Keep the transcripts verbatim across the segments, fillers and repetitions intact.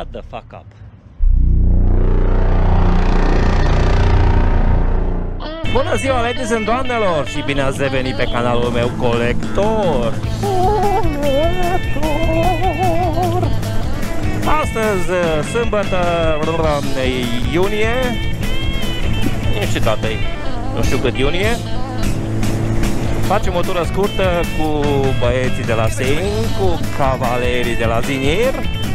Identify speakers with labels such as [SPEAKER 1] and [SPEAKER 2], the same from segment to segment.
[SPEAKER 1] the fuck up. Bună ziua, ladies and doamnelor, și bine ați revenit pe canalul meu Colector. Astăzi, sâmbătă, iunie, nu știu data-i, nu știu cât iunie. Facem o tură scurtă cu băieții de la Sein, cu cavalerii de la Zinir,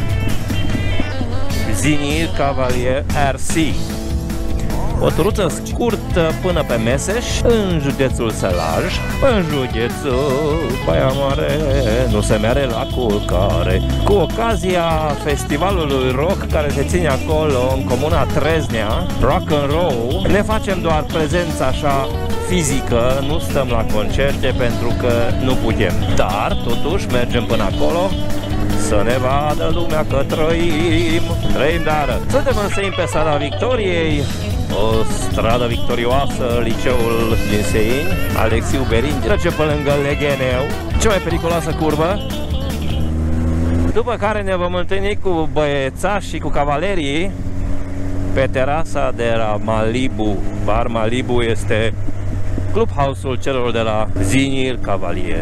[SPEAKER 1] Zinir Cavalier R C. O turuță scurtă până pe Meseș, în județul Sălaj, în județul Baia Mare, nu se mere la culcare. Cu ocazia festivalului rock care se ține acolo, în comuna Treznea, Rock and Roll, ne facem doar prezența așa fizică, nu stăm la concerte pentru că nu putem. Dar, totuși, mergem până acolo să ne vadă lumea că trăim, trăim dar. Suntem în Sein, pe strada Victoriei, o stradă victorioasă, liceul din Sein, Alexiu Berin, trece pe lângă Legheneu, cea mai periculoasă curbă. După care ne vom întâlni cu băiețași și cu cavalerii pe terasa de la Malibu. Bar Malibu este clubhouse-ul celor de la Zinir Cavalier.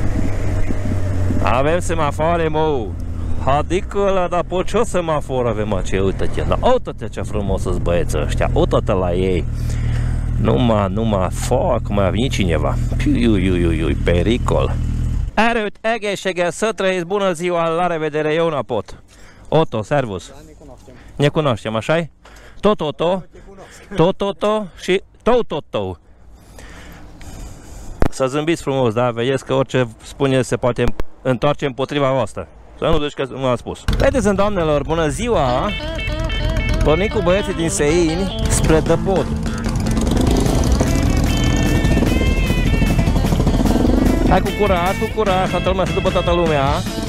[SPEAKER 1] Avem semafoare, mă! Adică ăla, dar pe ce semafor avem, mă? Ce, uite-te, uite-te ce frumos-s băieții ăștia, uite-te la ei. Numai, numai, foc, mai a venit cineva. Piu-iu-iu-iu, pericol. Erőt, egészséggel, să trăiți, bună ziua, la revedere, eu n pot. Otto, servus.
[SPEAKER 2] Da, ne cunoaștem.
[SPEAKER 1] Ne cunoaștem, așa-i? Tot-Otto, tot-Otto și tot-Otto. Să zâmbiți frumos, da? Vedeți că orice spune se poate întoarce împotriva voastră. Să nu zici că nu am spus. Ladies and doamnelor, bună ziua! Pornim cu băieții din Sein spre Dăpod. Hai cu curaj, cu curaj, toată lumea, să după toată lumea.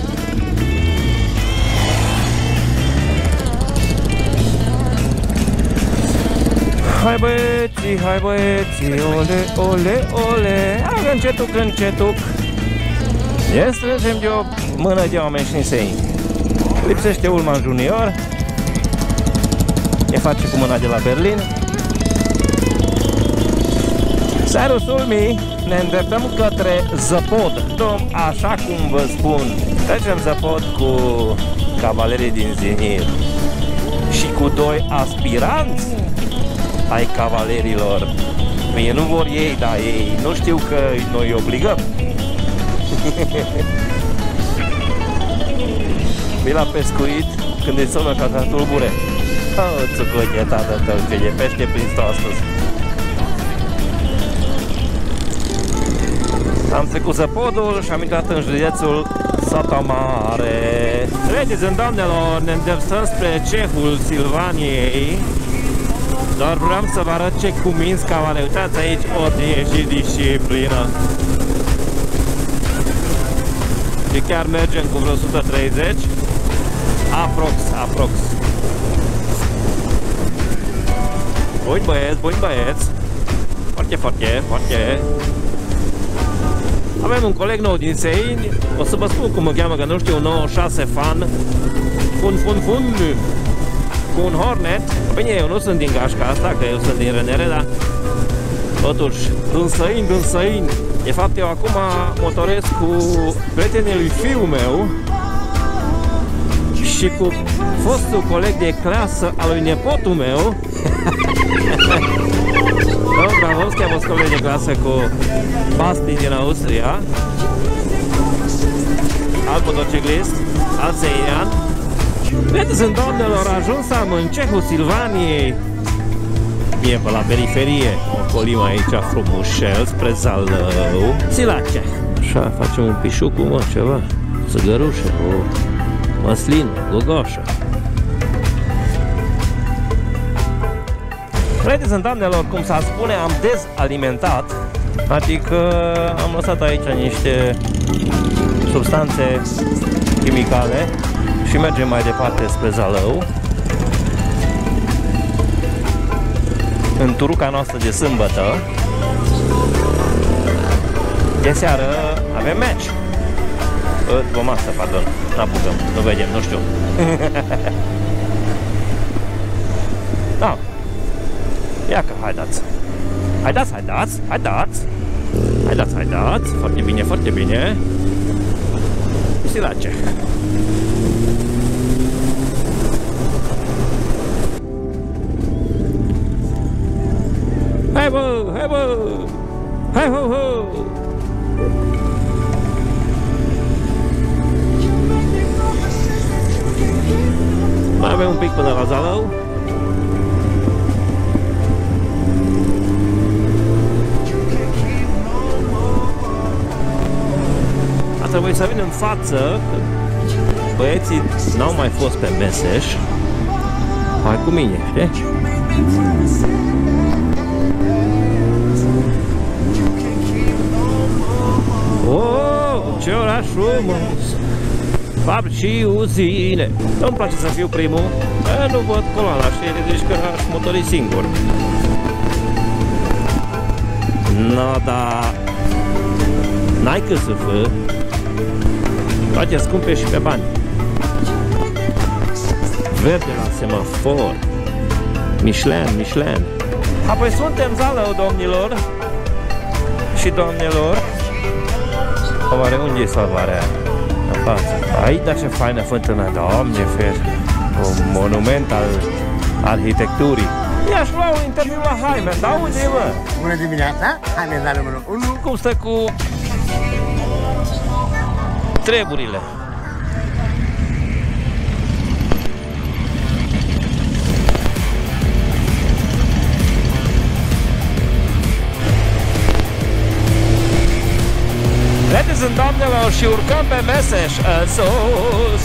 [SPEAKER 1] Hai băieții, hai băieții, ole, ole, ole. Hai încetuc, încetuc. Ne strângem de o mână de oameni și în Sein. Lipsește Ulman Junior. Ne face cu mâna de la Berlin. Servus Ulmi, ne îndreptăm către Zăpod. Așa cum vă spun, trecem Zăpod cu cavalerii din Zinir și cu doi aspiranți ai cavalerilor. Mie nu vor ei, dar ei nu știu că noi îi obligăm. Vii la pescuit când îi sună ca ca tulbure. Oh, țuconie, tată tău, ce e pește prins tu astăzi. Am trecut Zăpodul și am intrat în județul Satamare. Ladies and doamnelor, ne îndreptăm spre Cehul Silvaniei. Doar vreau să vă arăt ce cuminți cavale. Uitați aici, ordine și disciplină. Și chiar mergem cu vreo o sută treizeci. Aprox, aprox. Buni băieți, buni băieți. Foarte, foarte, foarte. Avem un coleg nou din Sein. O să vă spun cum mă cheamă, că nu știu, nouăzeci și șase fan. Fun, fun, fun. Cu un Hornet. Bine, eu nu sunt din gașca asta, că eu sunt din Renere, dar totuși, din Sein, din Sein. De fapt, eu acum motoresc cu prietenii lui fiul meu și cu fostul coleg de clasă al lui nepotul meu. Domnul Bravovski a fost coleg de clasă cu Basti din Austria, alt motociclist, alt seinian. Vedeți, în doamnelor, ajuns am în Cehul Silvaniei. E pe la periferie, ocolim aici frumușel spre Zalău, Silacea. Așa, facem un pișucu, mă, ceva, țigărușă, o măslină, gogoșă. Ladies and doamnelor, cum s-ar spune, am dezalimentat, adică am lăsat aici niște substanțe chimicale și mergem mai departe spre Zalău. În turuca noastră de sâmbătă. De seară avem match. Vom asta, pardon, n-apucăm, nu vedem, nu știu. haideți! Haideți, haideți, haideți! Haideți, haideți! Foarte bine, foarte bine! Silace! Hai bă, hai bă! Hai ho ho! Mai avem un pic până la Zalău. A trebuit să vin în față. Băieții n-au mai fost pe Meseș. Hai cu mine, știi? Oh, ce oraș frumos! Fabrici și uzine. Nu-mi place să fiu primul. E, nu văd coloana, știi? Deci că aș motori singur. No, da. N-ai cât să fă. Toate scumpe și pe bani. Verde la semafor. Michelin, Michelin. Apoi suntem Zalău, domnilor și doamnelor. Oare unde e salvarea? În față. Aici, dar ce faină fântână, Doamne fer! Un monument al arhitecturii. I-aș lua un interviu la Haimen, da unde mă?
[SPEAKER 2] Bună dimineața, Haimen la numărul unu.
[SPEAKER 1] Cum stă cu treburile? Ladies and doamnelor, și urcăm pe Meseș în sus.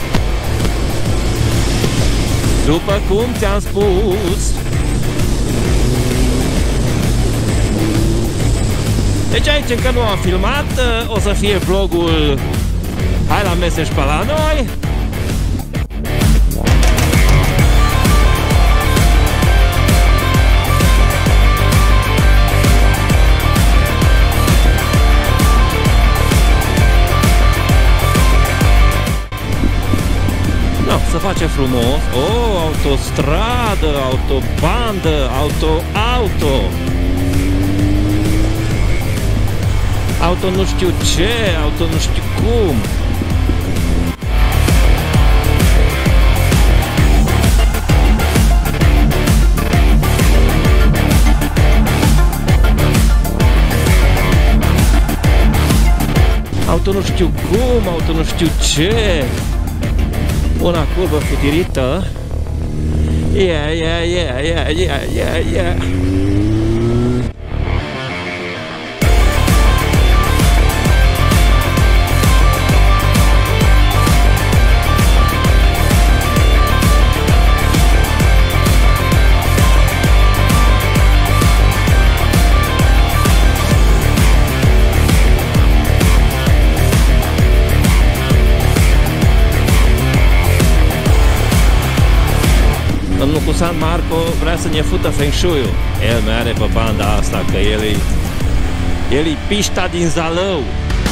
[SPEAKER 1] După cum ți-am spus. Deci aici încă nu am filmat. O să fie vlogul Hai la Meseș pe la noi. Să face frumos. Oh, autostradă, autobandă, auto-auto. Auto nu știu ce, auto nu știu cum. Auto nu știu cum, auto nu știu ce. Una curvă futirită. Yeah, yeah, yeah, yeah, yeah, yeah, yeah. Domnul cu San Marco vrea să ne fută Feng Shui-ul. El mai are pe banda asta că el e, el e pișta din Zalău.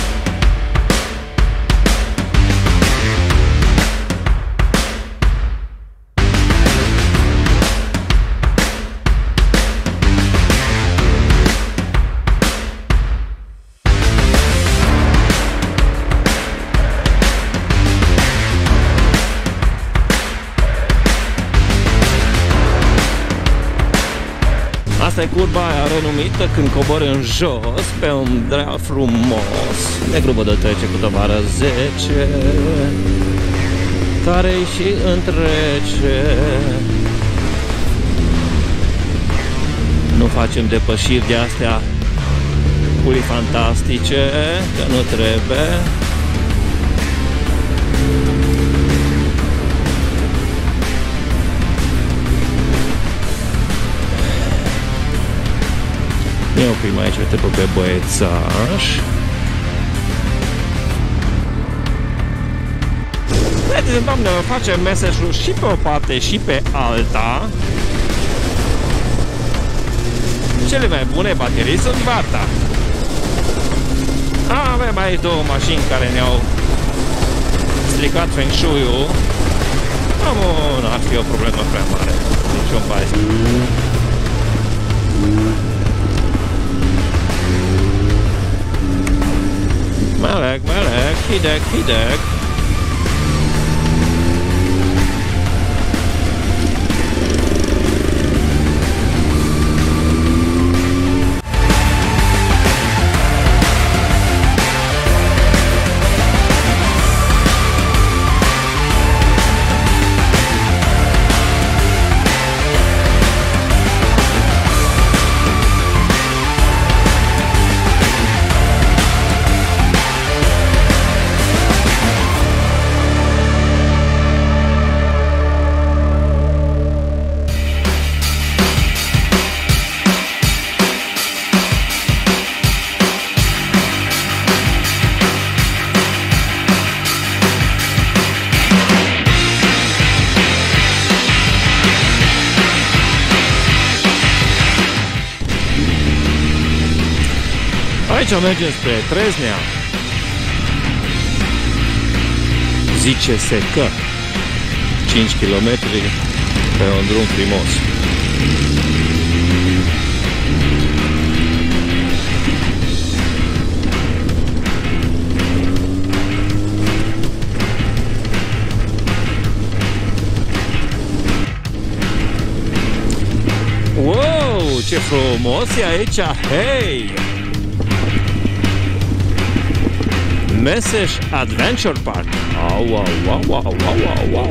[SPEAKER 1] Asta e curba aia renumită când cobori în jos pe un dreal frumos. Negru bă de trece cu tovară zece, care-i și întrece. Nu facem depășiri de astea puri fantastice, că nu trebuie. Ne oprim aici, uite pe băiețaș. Vedeți, doamnelor, facem Meseșul și pe o parte și pe alta. Cele mai bune baterii sunt Varta. Avem aici două mașini care ne-au stricat Feng Shui-ul. Nu ar fi o problemă prea mare. Nici un bani. Meleg, meleg, hideg, hideg. Aici mergem spre Treznea. Zice-se că cinci kilometri pe un drum frumos. Wow, ce frumos e aici! Hei! Meseș Adventure Park. Wow, wow, wow, wow, wow, wow, wow.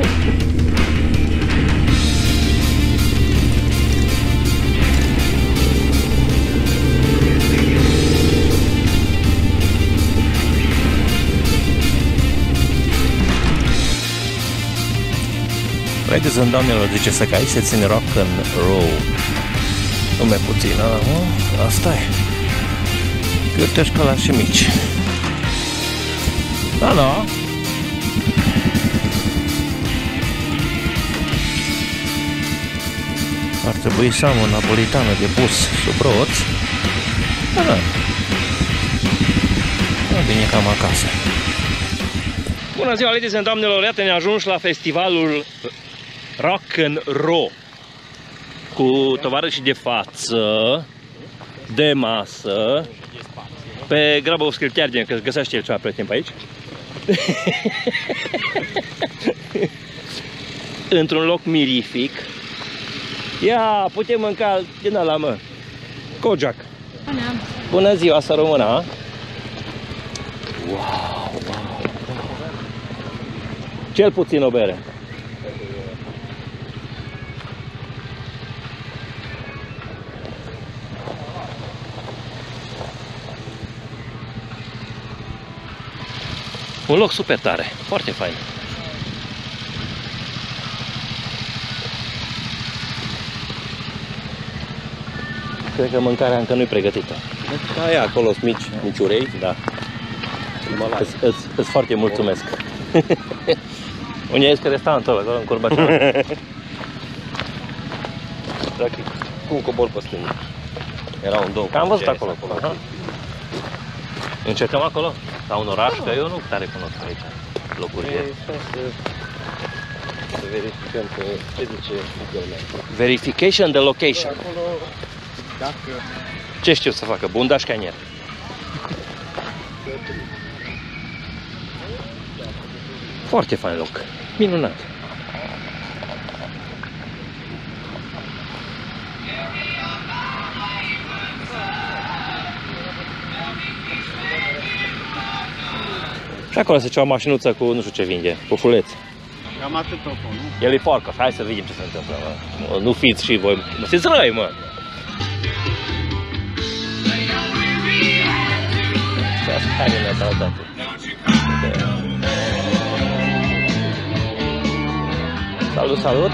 [SPEAKER 1] Ladies and doamnelor, zice să că aici se ține rock and roll. Nume puțin, asta e. Câte ca la și mici. Da, da. Ar trebui să am o napolitană de bus sub roți. Da, da. Da, bine cam acasă. Bună ziua, ladies and doamnelor, iată ne ajungi la festivalul Rock and Roll cu tovarășii de față, de masă. Pe grabă o scripteargem, că găsește el ceva pe timp aici. Într-un loc mirific. Ia, putem mânca din ăla, mă. Kojak. Bună. Bună ziua, să rămână. Wow, wow, wow. Cel puțin o bere. Un loc super tare, foarte fain. Cred că mâncarea încă nu-i pregătită.
[SPEAKER 3] Aia acolo sunt mici, mici urei.
[SPEAKER 1] Da. Îți, îți, îți foarte mulțumesc. Unde este restaurantul ăla, acolo în curba cealaltă?
[SPEAKER 3] Practic, cum cobor pe stânga. Era un domn.
[SPEAKER 1] Am văzut acolo. acolo. Încercăm acolo? La un oraș? Că eu nu tare cunosc aici locurile.
[SPEAKER 3] Să verificăm că ce zice Google Maps.
[SPEAKER 1] Verification de location.
[SPEAKER 3] Acolo, dacă...
[SPEAKER 1] Ce știu să facă? Bundaș canier. Foarte fain loc. Minunat. Și acolo se cea o mașinuță cu nu știu ce vinde, cu fuleți.
[SPEAKER 2] Cam atât tot, nu?
[SPEAKER 1] El e porcă, hai să vedem ce se întâmplă, mă. Nu fiți și voi, mă, fiți răi, mă. Asta e mentalitate. Salut, salut!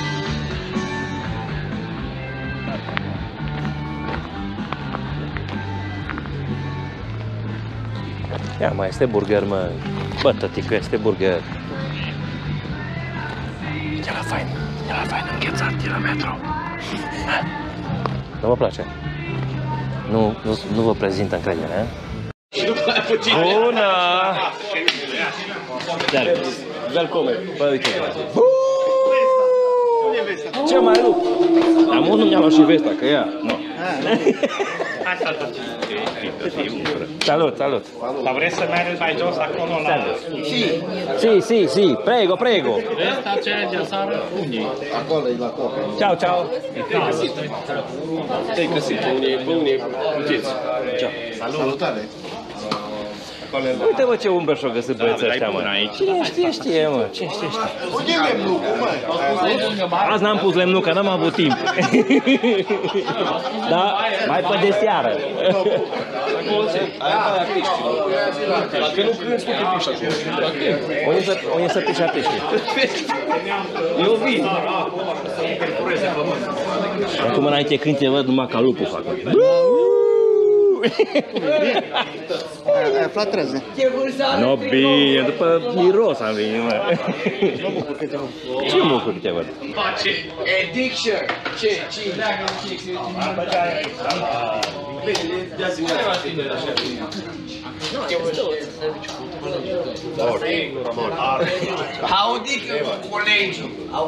[SPEAKER 1] Ia, mai este burger, mă. Bă, tătică, este burger. E la fain, e la fain, înghețat, e la metro. Nu vă place? Nu, nu, nu vă prezintă încredere, eh? Bună! Welcome! Bă, uite, ce mai lup? Am unul mi-a luat și vesta, că ea, nu.
[SPEAKER 4] Hai să-l
[SPEAKER 1] Salut, salut.
[SPEAKER 4] Dar vreți să mergeți mai jos acolo la...
[SPEAKER 1] Sì, sì, sì, prego, prego.
[SPEAKER 4] Ăsta ce e de sară? Unii.
[SPEAKER 2] Acolo e la cocă.
[SPEAKER 1] Ciao, ciao.
[SPEAKER 3] Te-ai găsit, unii, unii, uiteți. Ceau.
[SPEAKER 2] Salutare.
[SPEAKER 1] Uite mă ce umbră și-o găsit băieții ăștia, mă. Cine știe, știe, mă. Cine știe, știe.
[SPEAKER 2] Unde e lemnucul, mă?
[SPEAKER 1] Azi n-am pus lemnuca, n-am avut timp. Da, mai pe de seară.
[SPEAKER 3] Dacă nu crezi, nu te piși acolo.
[SPEAKER 1] Unde să pișa pește?
[SPEAKER 3] Eu vin.
[SPEAKER 1] Acum înainte când te văd, numai ca lupul fac.
[SPEAKER 2] Ai aflat treze.
[SPEAKER 1] No, bine, după miros am venit, mă. Ce mă bucur că te văd?
[SPEAKER 3] Addiction. Ce? Cine? Audic colegiul.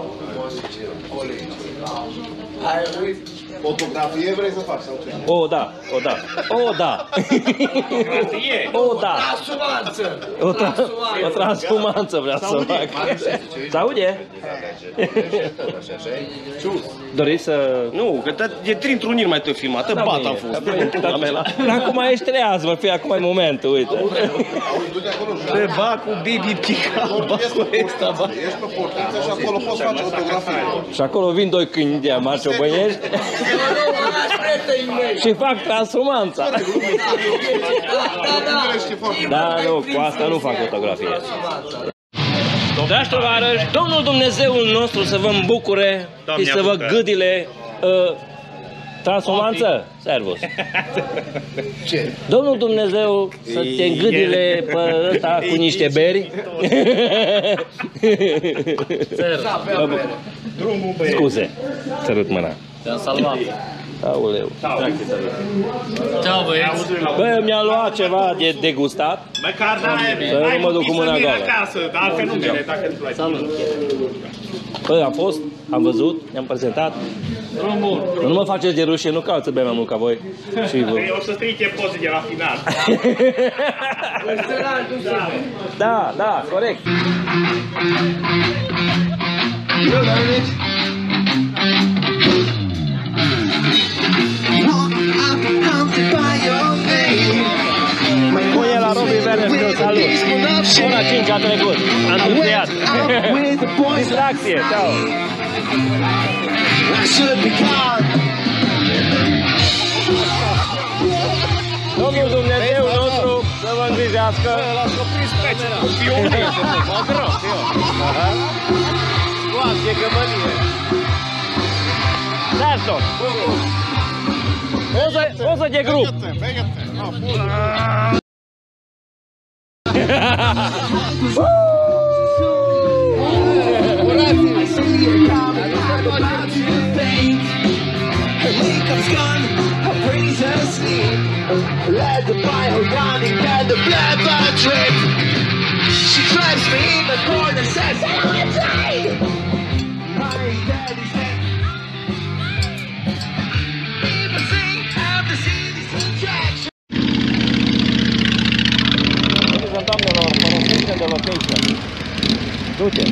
[SPEAKER 2] Fotografie vrei să faci sau ce?
[SPEAKER 1] O, da, o, da, o, da. O, da. O, tra o transhumanță vreau să fac. S-aude? Doriți să...
[SPEAKER 3] Nu, că e trintr-un ir mai te filmat, bat am fost.
[SPEAKER 1] Dar acum ești treaz, mă, fie, acum e momentul, uite.
[SPEAKER 3] Te bat cu baby pica, bat cu ăsta, bat.
[SPEAKER 2] Ești pe portiță și acolo poți face fotografie.
[SPEAKER 1] Și acolo vin doi câini de marciobănești și fac transhumanța. Da, nu, cu asta nu fac fotografie. Dragi tovarăși, Domnul Dumnezeul nostru să vă îmbucure și să vă gâdile uh, transhumanță. Servus.
[SPEAKER 2] Ce?
[SPEAKER 1] Domnul Dumnezeu să te îngâdile pe ăsta cu niște beri. Scuze, sărut mâna.
[SPEAKER 4] Te-am salvat.
[SPEAKER 1] Aoleu.
[SPEAKER 4] Ceau, băieți.
[SPEAKER 1] Bă, mi-am luat ceva de degustat.
[SPEAKER 4] Măcar n-ai...
[SPEAKER 1] Să nu mă duc cu mâna goală.
[SPEAKER 4] acasă, dar altfel nu vine, dacă îți place. Salut.
[SPEAKER 1] Bă, am fost, am văzut, ne-am prezentat.
[SPEAKER 4] Drumul.
[SPEAKER 1] Nu mă faceți de rușine, nu caut să bem mai mult ca voi. Și vă...
[SPEAKER 4] O să strice poze de la final.
[SPEAKER 1] Da, da, corect. Pune la Robi Verne, salut. Ora cinci a trecut, am întârziat. Distracție, ceau. Domnul Dumnezeu nostru să vă îngrijească.
[SPEAKER 4] L-ați oprit specie cu pionii. Mă grăs, eu. Scoate gămălie.
[SPEAKER 1] Dați-o. O să de grup.
[SPEAKER 5] Let the bionic and the black trip. She drives me in the corner, says, I wanna die. My daddy said, people sing out the city's attraction.
[SPEAKER 1] Doamnelor, folosește de location. Du-te.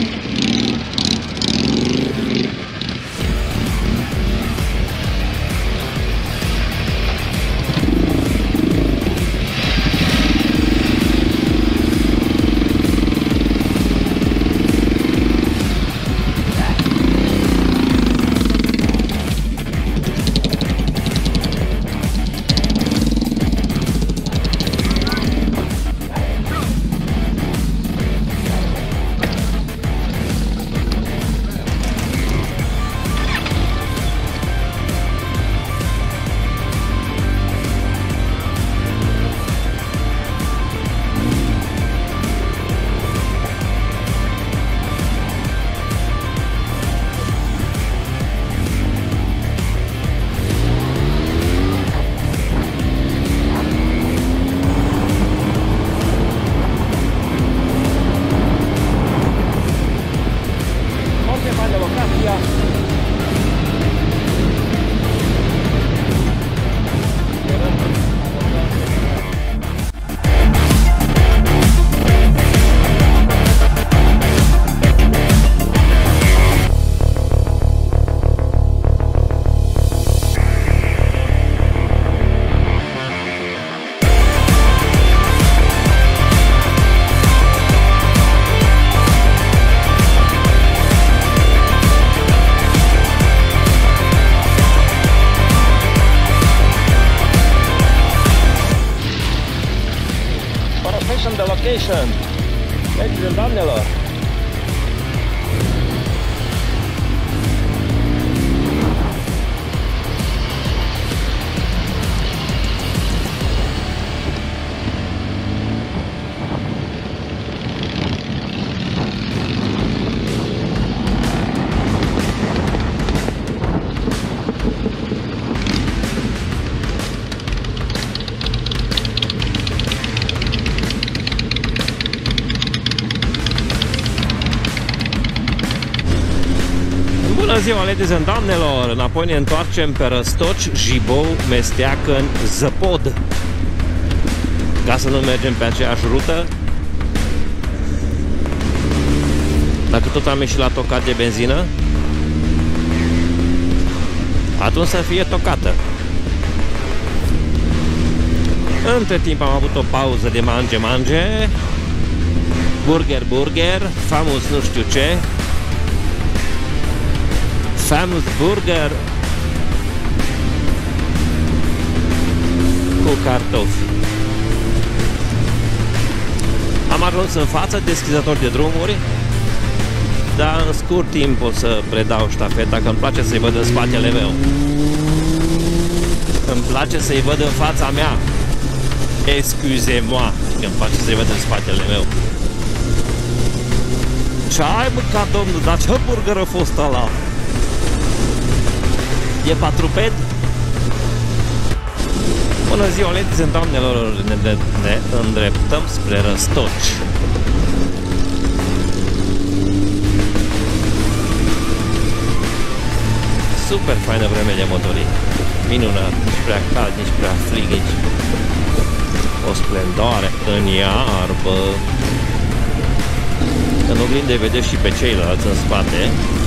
[SPEAKER 1] Station. Ladies and doamnelor. Bună ziua, ladies and doamnelor! Înapoi ne întoarcem pe Răstoci, Jibou, Mesteacăn, Zăpod. Ca să nu mergem pe aceeași rută. Dacă tot am ieșit la tocat de benzină, atunci să fie tocată. Între timp am avut o pauză de mange-mange, burger, burger, famous nu știu ce, famous burger cu cartofi. Am ajuns în față, deschizător de drumuri, dar în scurt timp o să predau ștafeta, că îmi place să-i văd în spatele meu. Îmi place să-i văd în fața mea. Excusez-moi, că îmi place să-i văd în spatele meu. Ce ai mâncat, domnul? Dar ce burger a fost ăla? E patruped? Bună ziua, ladies and doamnelor, ne, ne, ne îndreptăm spre Răstoci. Super faină vreme de motorii. Minunat, nici prea cald, nici prea frig, nici o splendoare în iarbă. În oglindă vedeți și pe ceilalți în spate.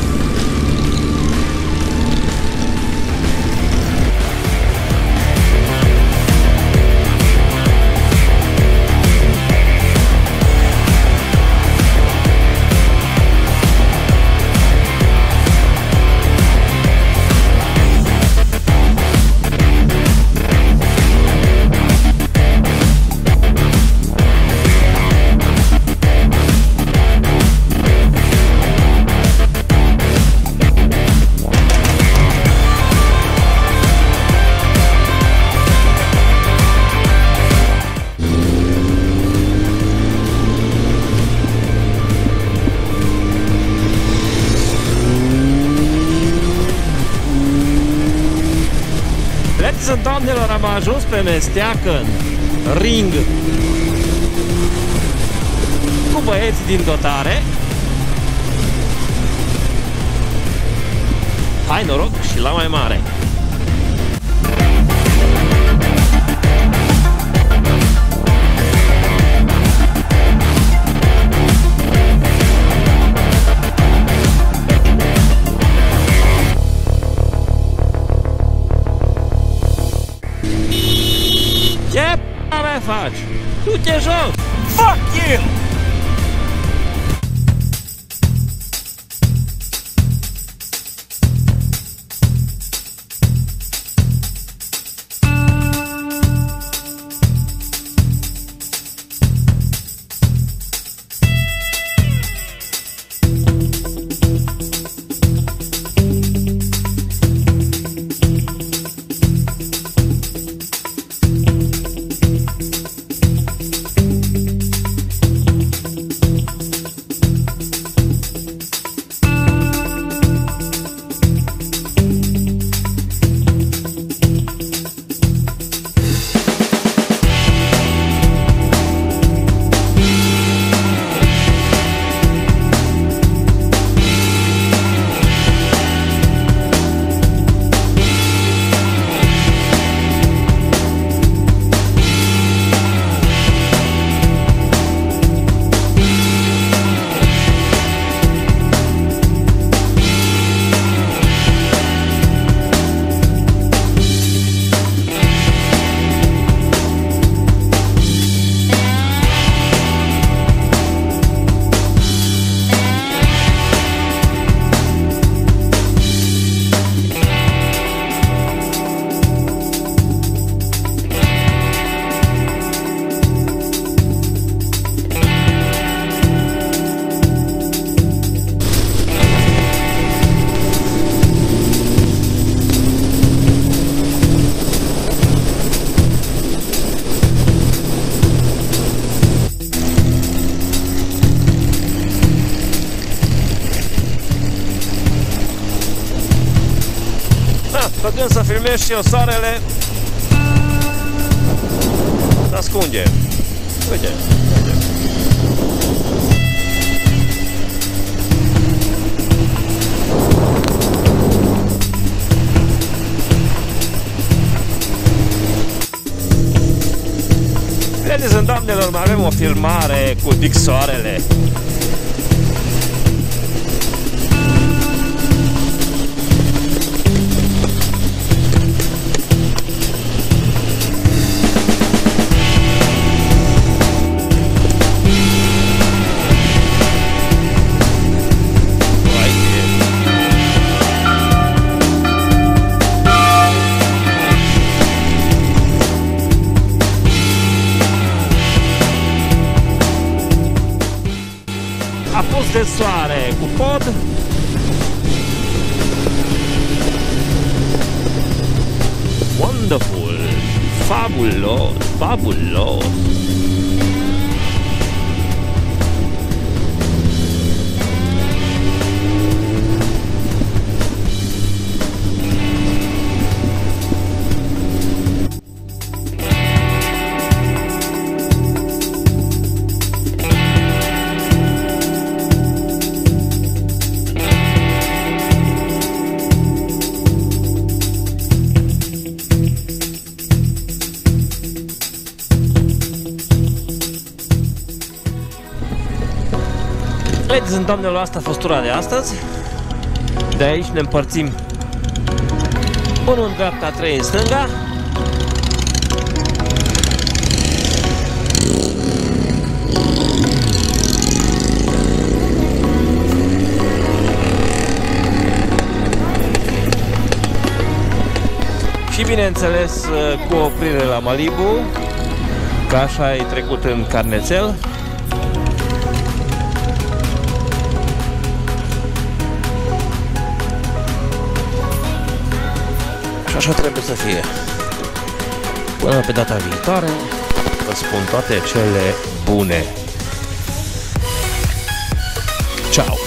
[SPEAKER 1] Doamnelor, am ajuns pe Mesteacăn Ring cu băieți din dotare. Hai noroc și la mai mare! Ce p***a faci? Du-te jos! Fuck you! Făcând să filmez și eu soarele, se ascunde. Uite. Ladies and doamnelor, mai avem o filmare cu Dick Soarele. Apus de soare cu pod. Wonderful, fabulos, fabulos. Ladies and doamnelor, asta a fost tura de astăzi. De aici ne împărțim unul în dreapta, trei în stânga. Și bineînțeles cu oprire la Malibu, că așa ai trecut în carnețel. Și așa trebuie să fie. Până pe data viitoare, vă spun toate cele bune. Ciao!